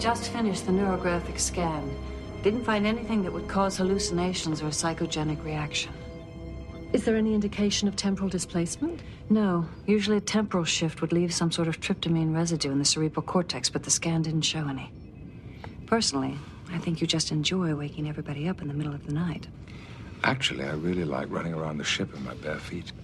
just finished the neurographic scan. Didn't find anything that would cause hallucinations or a psychogenic reaction. Is there any indication of temporal displacement? No. Usually a temporal shift would leave some sort of tryptamine residue in the cerebral cortex, but the scan didn't show any. Personally, I think you just enjoy waking everybody up in the middle of the night. Actually, I really like running around the ship in my bare feet.